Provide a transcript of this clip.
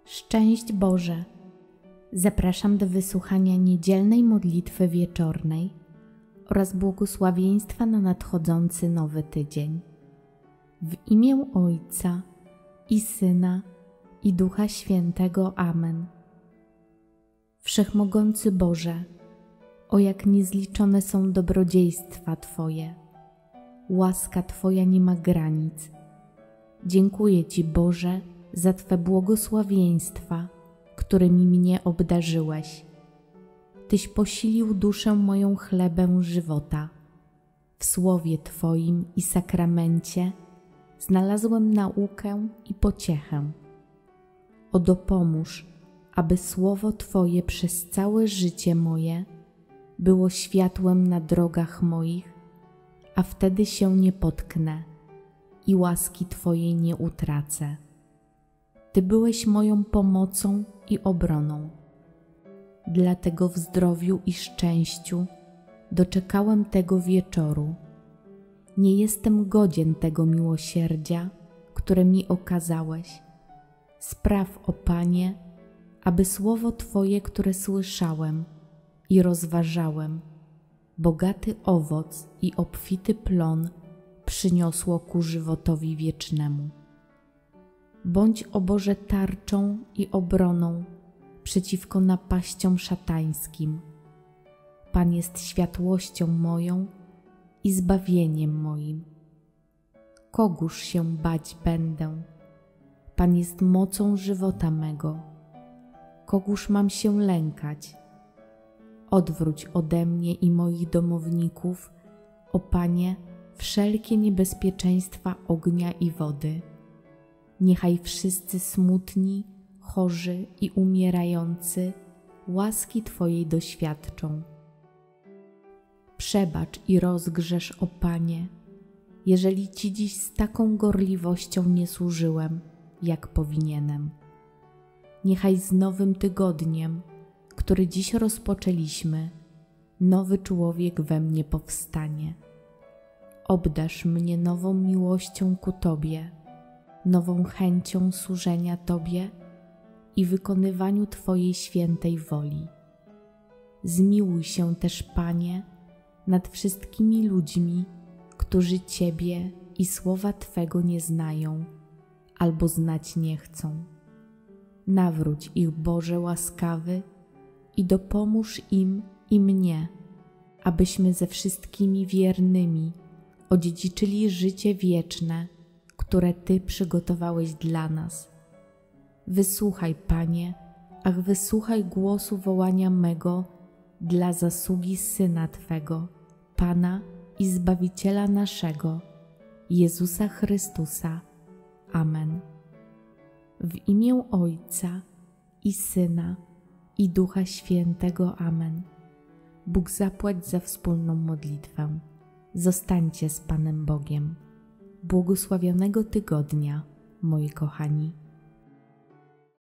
Szczęść Boże! Zapraszam do wysłuchania niedzielnej modlitwy wieczornej oraz błogosławieństwa na nadchodzący nowy tydzień. W imię Ojca i Syna i Ducha Świętego. Amen. Wszechmogący Boże, o jak niezliczone są dobrodziejstwa Twoje. Łaska Twoja nie ma granic. Dziękuję Ci, Boże, za Twe błogosławieństwa, którymi mnie obdarzyłeś. Tyś posilił duszę moją chlebem żywota. W słowie Twoim i sakramencie znalazłem naukę i pociechę. O dopomóż, aby słowo Twoje przez całe życie moje było światłem na drogach moich, a wtedy się nie potknę i łaski Twojej nie utracę. Ty byłeś moją pomocą i obroną. Dlatego w zdrowiu i szczęściu doczekałem tego wieczoru. Nie jestem godzien tego miłosierdzia, które mi okazałeś. Spraw, o Panie, aby słowo Twoje, które słyszałem i rozważałem, bogaty owoc i obfity plon przyniosło ku żywotowi wiecznemu. Bądź, o Boże, tarczą i obroną przeciwko napaściom szatańskim. Pan jest światłością moją i zbawieniem moim. Kogóż się bać będę? Pan jest mocą żywota mego. Kogóż mam się lękać? Odwróć ode mnie i moich domowników, o Panie, wszelkie niebezpieczeństwa ognia i wody. Niechaj wszyscy smutni, chorzy i umierający łaski Twojej doświadczą. Przebacz i rozgrzesz, o Panie, jeżeli Ci dziś z taką gorliwością nie służyłem, jak powinienem. Niechaj z nowym tygodniem, który dziś rozpoczęliśmy, nowy człowiek we mnie powstanie. Obdarz mnie nową miłością ku Tobie, nową chęcią służenia Tobie i wykonywaniu Twojej świętej woli. Zmiłuj się też, Panie, nad wszystkimi ludźmi, którzy Ciebie i słowa Twego nie znają albo znać nie chcą. Nawróć ich, Boże łaskawy, i dopomóż im i mnie, abyśmy ze wszystkimi wiernymi odziedziczyli życie wieczne, które Ty przygotowałeś dla nas. Wysłuchaj, Panie, ach wysłuchaj głosu wołania mego dla zasługi Syna Twego, Pana i Zbawiciela naszego, Jezusa Chrystusa. Amen. W imię Ojca i Syna i Ducha Świętego. Amen. Bóg zapłać za wspólną modlitwę. Zostańcie z Panem Bogiem. Błogosławionego tygodnia, moi kochani.